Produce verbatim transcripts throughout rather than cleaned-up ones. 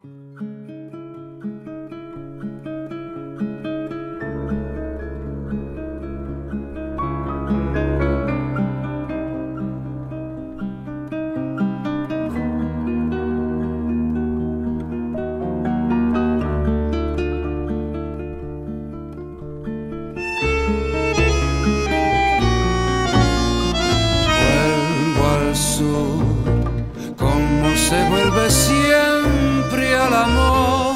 Como se vuelve siempre al amor,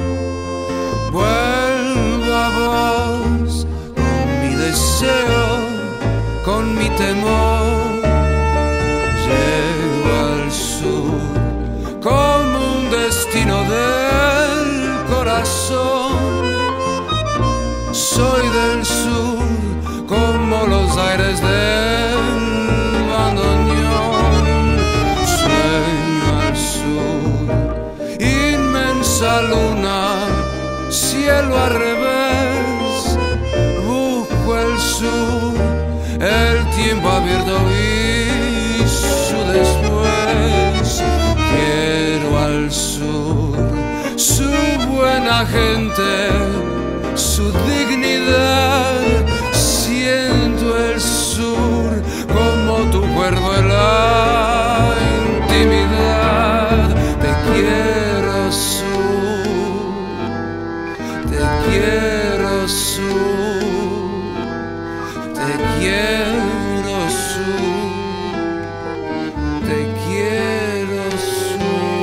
vuelvo a vos con mi deseo, con mi temor. Llego al sur como un destino del corazón. Soy del sur como los aires del bandoneón. Sueño al sur, inmensa luna, cielo al revés. Busco el sur, el tiempo abierto y su después. Quiero al sur, su buena gente, su dignidad. Siento el sur como tu cuerpo en la intimidad. Te quiero sur, te quiero sur, te quiero sur, te quiero sur.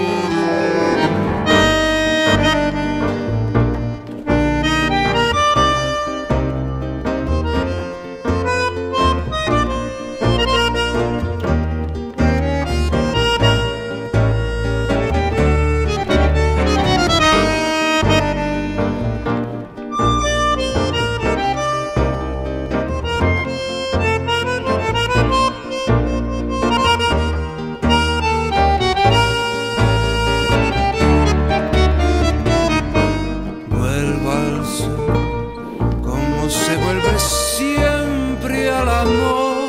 Como se vuelve siempre al amor,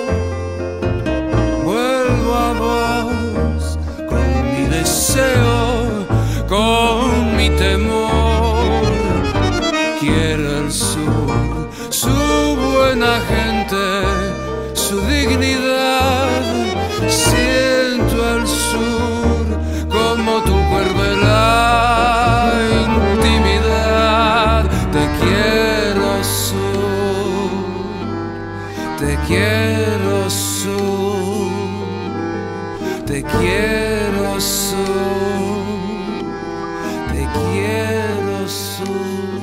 vuelvo a vos con mi deseo, con mi temor. Quiero el sur, su buena gente, su dignidad. Siento el sur como tu cuerpo en la intimidad. Te quiero sur, te quiero sur, te quiero sur, te quiero sur,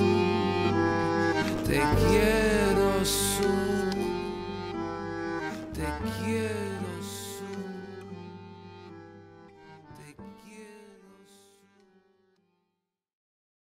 te quiero sur, te quiero.